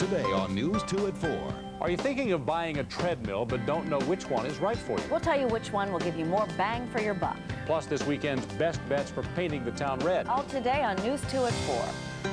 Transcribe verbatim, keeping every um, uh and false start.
today on News two at four. Are you thinking of buying a treadmill but don't know which one is right for you? We'll tell you which one will give you more bang for your buck. Plus this weekend's best bets for painting the town red. All today on News two at four.